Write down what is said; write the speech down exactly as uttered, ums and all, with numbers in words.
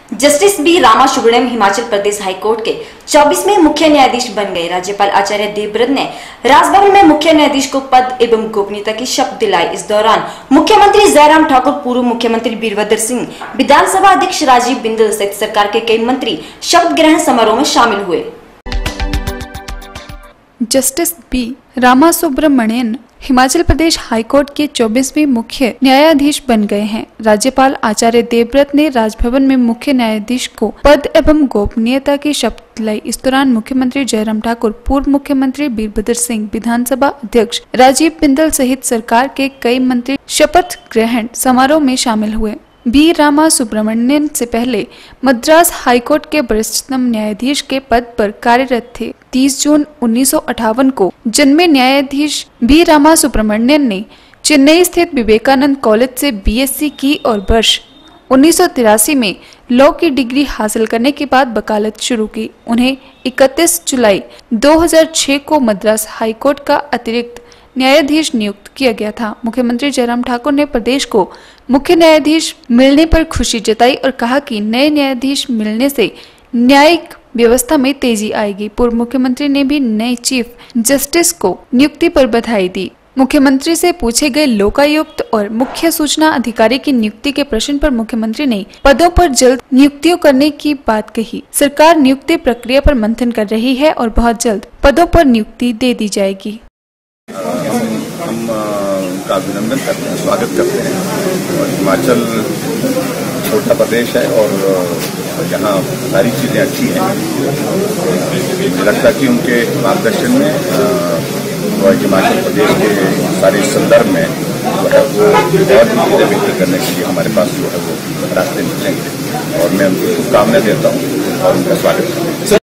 Justice B Rama Subramanian Himachal Pradesh high court के चौबीसवें मुख्य न्यायाधीश बन गए। राज्यपाल आचार्य देवव्रत ने राजभवन में मुख्य न्यायाधीश को पद एवं गोपनीयता की शपथ दिलाई। इस दौरान मुख्यमंत्री जयराम ठाकुर, पूर्व मुख्यमंत्री वीरभद्र सिंह, विधानसभा अध्यक्ष राजीव बिंदल सहित सरकार के कई मंत्री शपथ ग्रहण समारोह में शामिल हुए। Justice B Rama Subramanian Himachal Pradesh high court के चौबीसवें मुख्य न्यायाधीश बन गए हैं। राज्यपाल आचार्य देवव्रत ने राजभवन में मुख्य न्यायाधीश को पद एवं गोपनीयता की शपथ दिलाई। इस दौरान मुख्यमंत्री जयराम ठाकुर, पूर्व मुख्यमंत्री वीरभद्र सिंह, विधानसभा अध्यक्ष राजीव बिंदल सहित सरकार के कई मंत्री शपथ ग्रहण समारोह में शामिल हुए। बी रामा सुब्रमण्यन से पहले मद्रास हाईकोर्ट के वरिष्ठतम न्यायाधीश के पद पर कार्यरत थे। तीस जून उन्नीस सौ अट्ठावन को जन्मे न्यायाधीश बी रामा सुब्रमण्यन ने चेन्नई स्थित विवेकानंद कॉलेज से बीएससी की और वर्ष उन्नीस सौ तिरासी में लॉ की डिग्री हासिल करने के बाद वकालत शुरू की। उन्हें इकतीस जुलाई दो हज़ार छह को मद्रास हाईकोर्ट का अतिरिक्त न्यायाधीश नियुक्त किया गया था। मुख्यमंत्री जयराम ठाकुर ने प्रदेश को मुख्य न्यायाधीश मिलने पर खुशी जताई और कहा कि नए न्यायाधीश मिलने से न्यायिक व्यवस्था में तेजी आएगी। पूर्व मुख्यमंत्री ने भी नए चीफ जस्टिस को नियुक्ति पर बधाई दी। मुख्यमंत्री से पूछे गए लोकायुक्त और मुख्य सूचना अधिकारी की नियुक्ति के प्रश्न पर मुख्यमंत्री ने पदों पर जल्द नियुक्तियों करने की बात कही। सरकार नियुक्ति प्रक्रिया पर मंथन कर रही है और बहुत जल्द पदों पर नियुक्ति दे दी जाएगी। हम उनका अभिनंदन करते हैं, स्वागत करते हैं। और हिमाचल छोटा प्रदेश है और यहाँ सारी चीज़ें अच्छी हैं। मुझे लगता है कि उनके मार्गदर्शन में और हिमाचल प्रदेश के सारे संदर्भ में जो है वो और भी चीज़ें बेहतर करने के लिए हमारे पास जो है वो रास्ते निकलेंगे और मैं उनको शुभकामनाएं देता हूँ और उनका स्वागत करता हूँ।